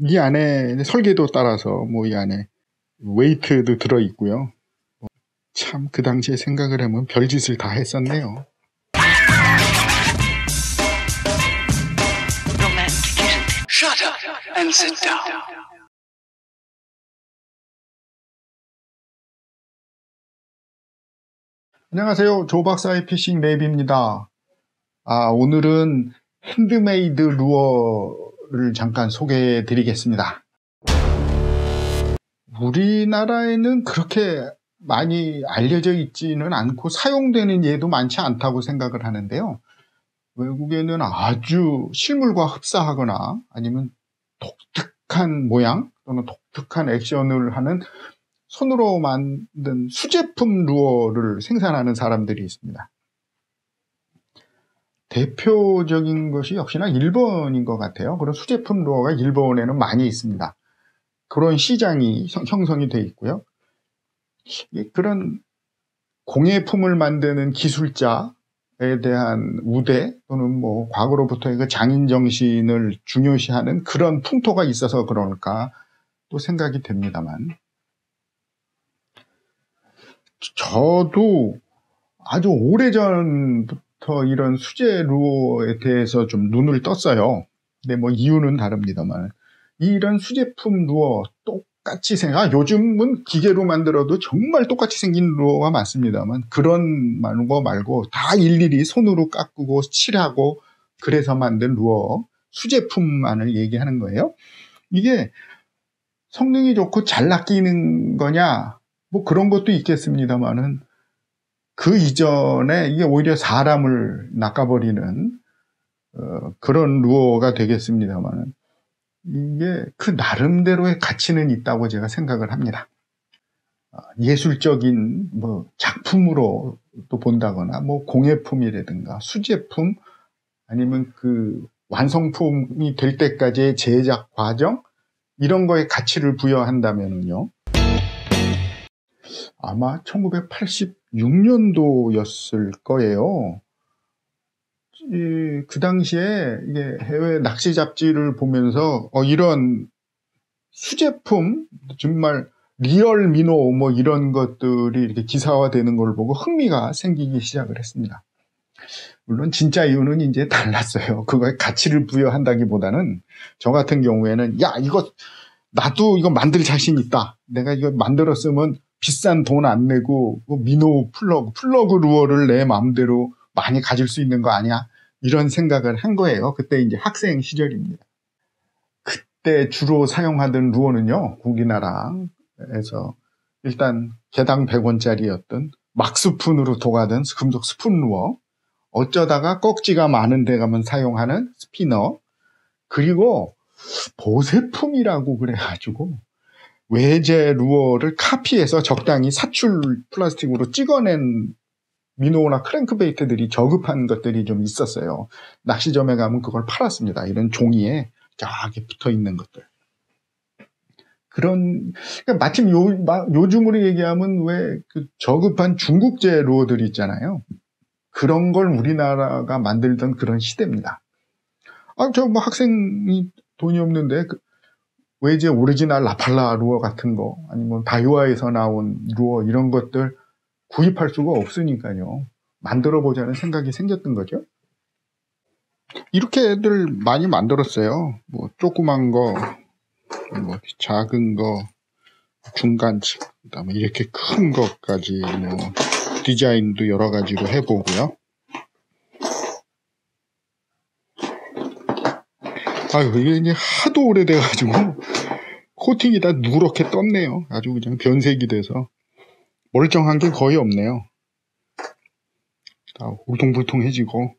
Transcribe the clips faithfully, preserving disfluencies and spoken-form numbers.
이 안에 설계도 따라서 뭐 이 안에 웨이트도 들어있고요. 참 그 당시에 생각을 하면 별짓을 다 했었네요. Shut up and sit down. 안녕하세요. 조 박사의 피싱 랩입니다. 아, 오늘은 핸드메이드 루어를 잠깐 소개해 드리겠습니다. 우리나라에는 그렇게 많이 알려져 있지는 않고 사용되는 예도 많지 않다고 생각을 하는데요. 외국에는 아주 실물과 흡사하거나 아니면 독특한 모양 또는 독특한 액션을 하는 손으로 만든 수제품 루어를 생산하는 사람들이 있습니다. 대표적인 것이 역시나 일본인 것 같아요. 그런 수제품 루어가 일본에는 많이 있습니다. 그런 시장이 형성이 되어 있고요. 그런 공예품을 만드는 기술자에 대한 우대 또는 뭐 과거로부터의 그 장인 정신을 중요시하는 그런 풍토가 있어서 그럴까 또 생각이 됩니다만, 저도 아주 오래전부터 이런 수제 루어에 대해서 좀 눈을 떴어요. 근데 뭐 이유는 다릅니다만, 이런 수제품 루어 똑같이 생각, 아, 요즘은 기계로 만들어도 정말 똑같이 생긴 루어가 많습니다만, 그런 거 말고 다 일일이 손으로 깎고 칠하고 그래서 만든 루어, 수제품만을 얘기하는 거예요. 이게 성능이 좋고 잘 낚이는 거냐, 뭐 그런 것도 있겠습니다만은, 그 이전에 이게 오히려 사람을 낚아버리는 어, 그런 루어가 되겠습니다만은, 이게 그 나름대로의 가치는 있다고 제가 생각을 합니다. 예술적인 뭐 작품으로 또 본다거나, 뭐 공예품이라든가 수제품, 아니면 그 완성품이 될 때까지의 제작 과정, 이런 거에 가치를 부여한다면요, 아마 천구백팔십육 년도였을 거예요. 이, 그 당시에 이게 해외 낚시 잡지를 보면서 어, 이런 수제품, 정말 리얼 민호 뭐 이런 것들이 이렇게 기사화되는 걸 보고 흥미가 생기기 시작을 했습니다. 물론 진짜 이유는 이제 달랐어요. 그거에 가치를 부여한다기보다는 저 같은 경우에는 야, 이거 나도 이거 만들 자신 있다. 내가 이거 만들었으면 비싼 돈 안 내고 민호 플러그, 플러그 루어를 내 마음대로 많이 가질 수 있는 거 아니야? 이런 생각을 한 거예요. 그때 이제 학생 시절입니다. 그때 주로 사용하던 루어는요, 우리나라에서 일단 개당 백 원짜리였던 막스푼으로 도가던 금속 스푼 루어, 어쩌다가 꺽지가 많은 데 가면 사용하는 스피너, 그리고 보세품이라고 그래가지고 외제 루어를 카피해서 적당히 사출 플라스틱으로 찍어낸 민호나 크랭크베이트들이 저급한 것들이 좀 있었어요. 낚시점에 가면 그걸 팔았습니다. 이런 종이에 쫙 붙어 있는 것들. 그런, 그러니까 마침 요, 요즘으로 얘기하면 왜 그 저급한 중국제 루어들이 있잖아요. 그런 걸 우리나라가 만들던 그런 시대입니다. 아, 저 뭐 학생이 돈이 없는데 그 외제 오리지널 라팔라 루어 같은 거, 아니면 다이와에서 나온 루어 이런 것들 구입할 수가 없으니까요. 만들어 보자는 생각이 생겼던 거죠. 이렇게 애들 많이 만들었어요. 뭐 조그만 거, 뭐 작은 거, 중간치, 그다음에 이렇게 큰 것까지 뭐 디자인도 여러 가지로 해보고요. 아유, 이게 이제 하도 오래돼가지고 코팅이 다 누렇게 떴네요. 아주 그냥 변색이 돼서 멀쩡한 게 거의 없네요. 다 울퉁불퉁해지고.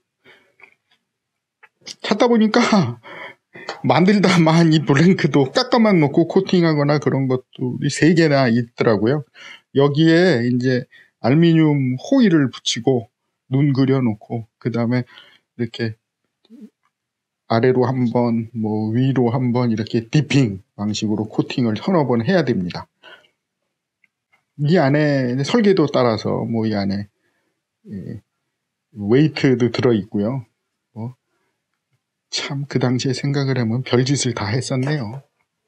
찾다 보니까 만들다만 이 블랭크도 깎아만 놓고 코팅하거나 그런 것들이 세 개나 있더라고요. 여기에 이제 알루미늄 호일을 붙이고 눈 그려놓고, 그 다음에 이렇게 아래로 한 번, 뭐 위로 한 번 이렇게 디핑 방식으로 코팅을 서너 번 해야 됩니다. 이 안에 설계도 따라서 뭐 이 안에 예, 웨이트도 들어있고요. 뭐 참 그 당시에 생각을 하면 별짓을 다 했었네요.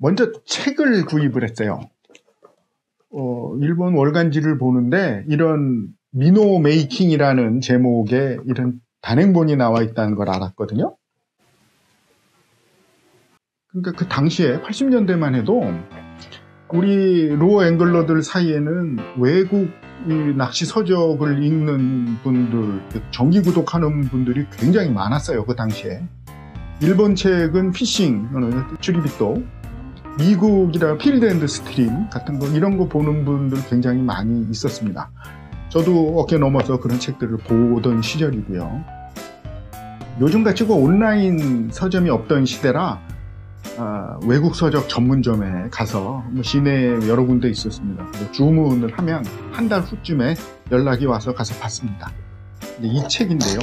먼저 책을 구입을 했어요. 어, 일본 월간지를 보는데 이런 미노 메이킹이라는 제목의 이런 단행본이 나와 있다는 걸 알았거든요. 그러니까 그 당시에 팔십 년대만 해도 우리 루어 앵글러들 사이에는 외국 낚시 서적을 읽는 분들, 정기 구독하는 분들이 굉장히 많았어요. 그 당시에. 일본 책은 피싱, 쭈리비또, 미국이라 필드 앤드 스트림 같은 거, 이런 거 보는 분들 굉장히 많이 있었습니다. 저도 어깨 넘어서 그런 책들을 보던 시절이고요. 요즘같이 그 온라인 서점이 없던 시대라 아, 외국 서적 전문점에 가서 뭐 시내에 여러 군데 있었습니다. 주문을 하면 한 달 후쯤에 연락이 와서 가서 봤습니다. 이 책인데요.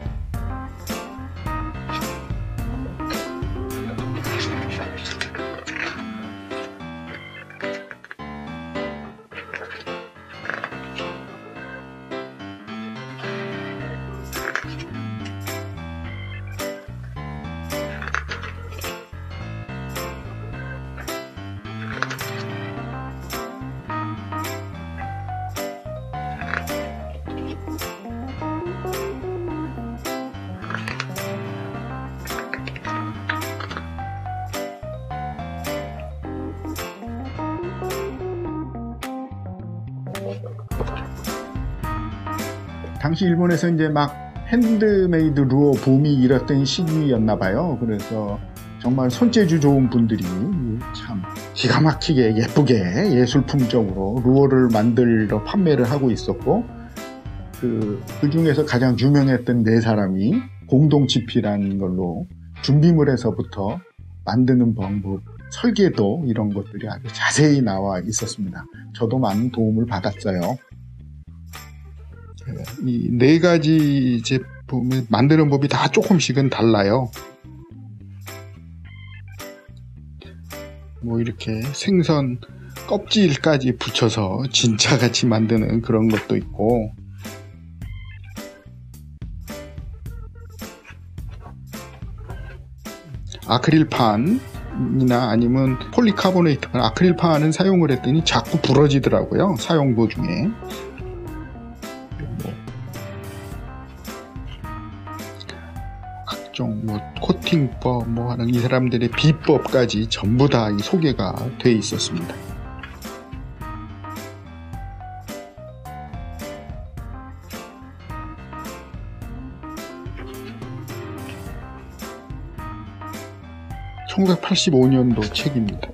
당시 일본에서 이제 막 핸드메이드 루어 붐이 일었던 시기였나 봐요. 그래서 정말 손재주 좋은 분들이 참 기가 막히게 예쁘게 예술품적으로 루어를 만들어 판매를 하고 있었고, 그, 그 중에서 가장 유명했던 네 사람이 공동집필한 걸로 준비물에서부터 만드는 방법, 설계도 이런 것들이 아주 자세히 나와 있었습니다. 저도 많은 도움을 받았어요. 이 네 가지 제품을 만드는 법이 다 조금씩은 달라요. 뭐 이렇게 생선 껍질까지 붙여서 진짜같이 만드는 그런 것도 있고, 아크릴판이나 아니면 폴리카보네이트, 아크릴판은 사용을 했더니 자꾸 부러지더라고요, 사용 도중에. 각종 뭐 코팅법, 뭐 하는 이 사람들의 비법까지 전부 다 이 소개가 돼 있었습니다. 천구백팔십오 년도 책입니다.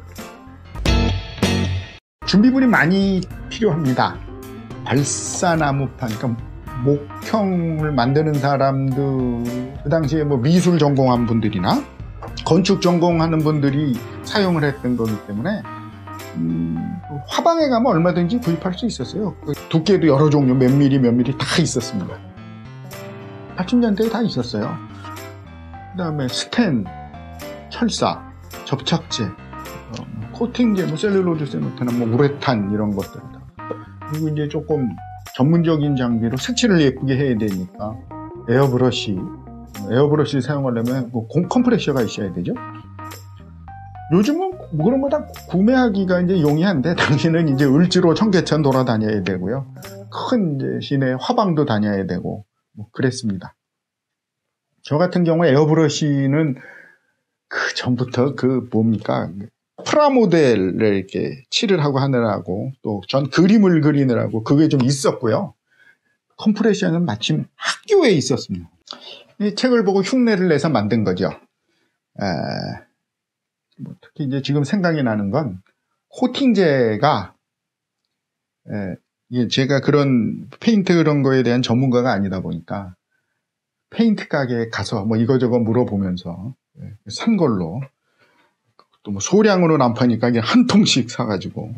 준비물이 많이 필요합니다. 발사나무판, 그러니까 목형을 만드는 사람들, 그 당시에 뭐 미술 전공한 분들이나 건축 전공하는 분들이 사용을 했던 거기 때문에 음, 화방에 가면 얼마든지 구입할 수 있었어요. 두께도 여러 종류, 몇 미리 몇 미리 다 있었습니다. 팔십 년대에 다 있었어요. 그 다음에 스텐, 철사, 접착제, 어, 코팅제, 뭐 셀룰로즈 세멘트나 뭐 우레탄 이런 것들. 그리고 이제 조금 전문적인 장비로 색칠을 예쁘게 해야 되니까 에어브러시, 에어브러시를 사용하려면 뭐 컴프레셔가 있어야 되죠. 요즘은 뭐 그런 거 다 구매하기가 이제 용이한데, 당시는 이제 을지로 청계천 돌아다녀야 되고요. 큰 이제 시내 화방도 다녀야 되고 뭐 그랬습니다. 저 같은 경우에 에어브러시는 그 전부터 그 뭡니까? 프라모델을 이렇게 칠을 하고 하느라고, 또 전 그림을 그리느라고 그게 좀 있었고요. 컴프레셔는 마침 학교에 있었습니다. 이 책을 보고 흉내를 내서 만든 거죠. 에, 뭐 특히 이제 지금 생각이 나는 건 코팅제가, 에, 이게 제가 그런 페인트 그런 거에 대한 전문가가 아니다 보니까 페인트 가게에 가서 뭐 이거저거 물어보면서 산 걸로, 또 뭐 소량으로는 안 파니까 그냥 한 통씩 사가지고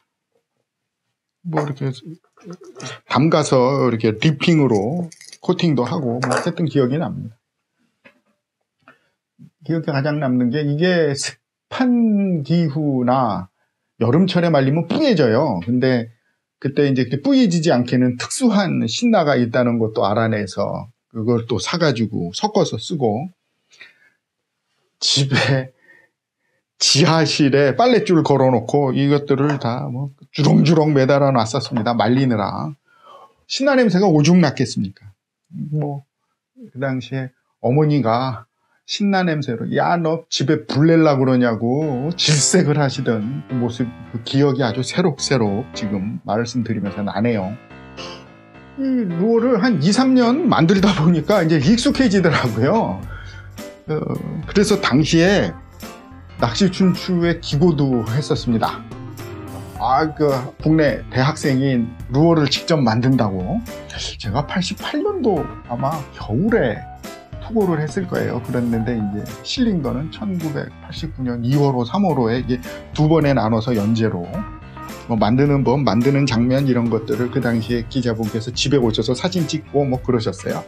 뭐 이렇게 담가서 이렇게 리핑으로 코팅도 하고 뭐 했던 기억이 납니다. 기억에 가장 남는 게, 이게 습한 기후나 여름철에 말리면 뿌얘져요. 근데 그때 이제 뿌얘지지 않게는 특수한 신나가 있다는 것도 알아내서 그걸 또 사가지고 섞어서 쓰고, 집에 지하실에 빨랫줄 걸어놓고 이것들을 다 뭐 주렁주렁 매달아 놨었습니다. 말리느라. 신나 냄새가 오죽 났겠습니까? 뭐, 그 당시에 어머니가 신나 냄새로, 야, 너 집에 불 내려고 그러냐고 질색을 하시던 그 모습, 그 기억이 아주 새록새록 지금 말씀드리면서 나네요. 이 루어를 한 이, 삼 년 만들다 보니까 이제 익숙해지더라고요. 어, 그래서 당시에 낚시 춘추에 기고도 했었습니다. 아, 그 국내 대학생이 루어를 직접 만든다고. 제가 팔십팔 년도 아마 겨울에 투고를 했을 거예요. 그랬는데 이제 실린 거는 천구백팔십구 년 이월호, 삼월호에 이게 두 번에 나눠서 연재로 뭐 만드는 법, 만드는 장면 이런 것들을 그 당시에 기자분께서 집에 오셔서 사진 찍고 뭐 그러셨어요.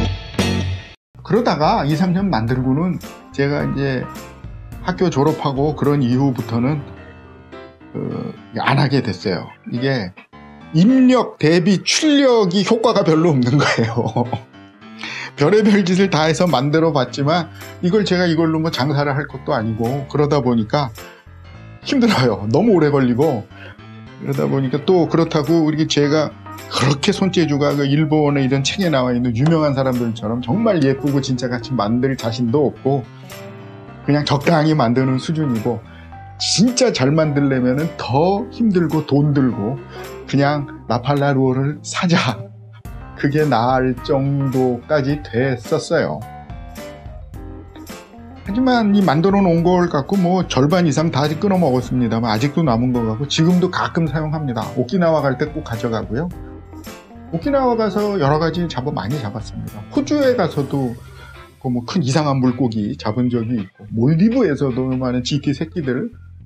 그러다가 이, 삼 년 만들고는 제가 이제 학교 졸업하고 그런 이후부터는 그, 안 하게 됐어요. 이게 입력 대비 출력이 효과가 별로 없는 거예요. 별의별 짓을 다 해서 만들어 봤지만 이걸 제가 이걸로 뭐 장사를 할 것도 아니고 그러다 보니까 힘들어요. 너무 오래 걸리고 그러다 보니까 또 그렇다고 우리 제가 그렇게 손재주가 그 일본의 이런 책에 나와 있는 유명한 사람들처럼 정말 예쁘고 진짜 같이 만들 자신도 없고 그냥 적당히 만드는 수준이고 진짜 잘 만들려면 더 힘들고 돈 들고 그냥 라팔라 루어를 사자. 그게 나을 정도까지 됐었어요. 하지만 이 만들어 놓은 걸 갖고 뭐 절반 이상 다 끊어 먹었습니다만 아직도 남은 거 같고 지금도 가끔 사용합니다. 오키나와 갈 때 꼭 가져가고요. 오키나와 가서 여러 가지 잡아 많이 잡았습니다. 호주에 가서도 그 뭐 큰 이상한 물고기 잡은 적이 있고 몰디브에서도 많은 지키 새끼들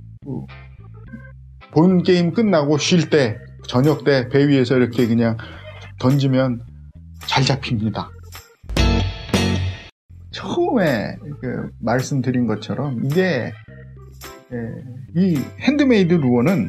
본 게임 끝나고 쉴 때 저녁 때 배 위에서 이렇게 그냥 던지면 잘 잡힙니다. 처음에 그 말씀드린 것처럼 이게 이 핸드메이드 루어는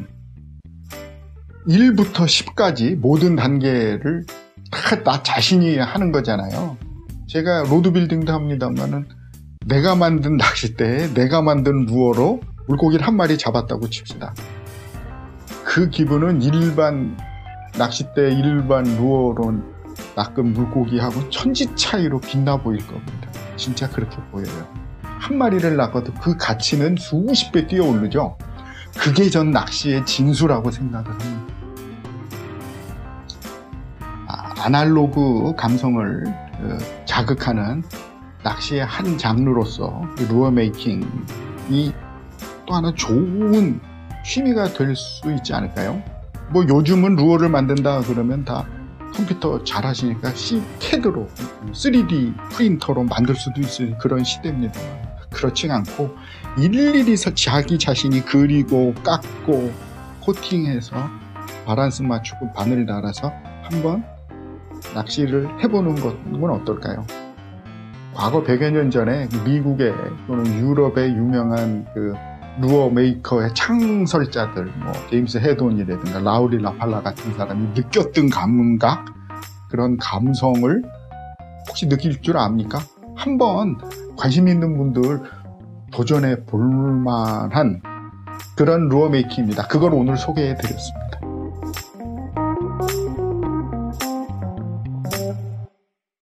일부터 십까지 모든 단계를 다 나 자신이 하는 거잖아요. 제가 로드빌딩도 합니다만은 내가 만든 낚싯대에 내가 만든 루어로 물고기를 한 마리 잡았다고 칩시다. 그 기분은 일반 낚싯대 일반 루어로 낚은 물고기하고 천지 차이로 빛나 보일 겁니다. 진짜 그렇게 보여요. 한 마리를 낚아도 그 가치는 수십 배 뛰어오르죠. 그게 전 낚시의 진수라고 생각을 합니다. 아, 아날로그 감성을 그, 자극하는 낚시의 한 장르로서 루어 메이킹이 또 하나 좋은 취미가 될 수 있지 않을까요? 뭐 요즘은 루어를 만든다 그러면 다 컴퓨터 잘 하시니까 캐드로 쓰리디 프린터로 만들 수도 있을 그런 시대입니다. 그렇지 않고 일일이 자기 자신이 그리고 깎고 코팅해서 바란스 맞추고 바늘 달아서 한번 낚시를 해보는 것은 어떨까요? 과거 백여 년 전에 미국의 또는 유럽의 유명한 그 루어 메이커의 창설자들, 뭐 제임스 헤돈이라든가 라우리 라팔라 같은 사람이 느꼈던 감각, 그런 감성을 혹시 느낄 줄 압니까? 한번 관심 있는 분들 도전해 볼 만한 그런 루어 메이킹입니다. 그걸 오늘 소개해 드렸습니다.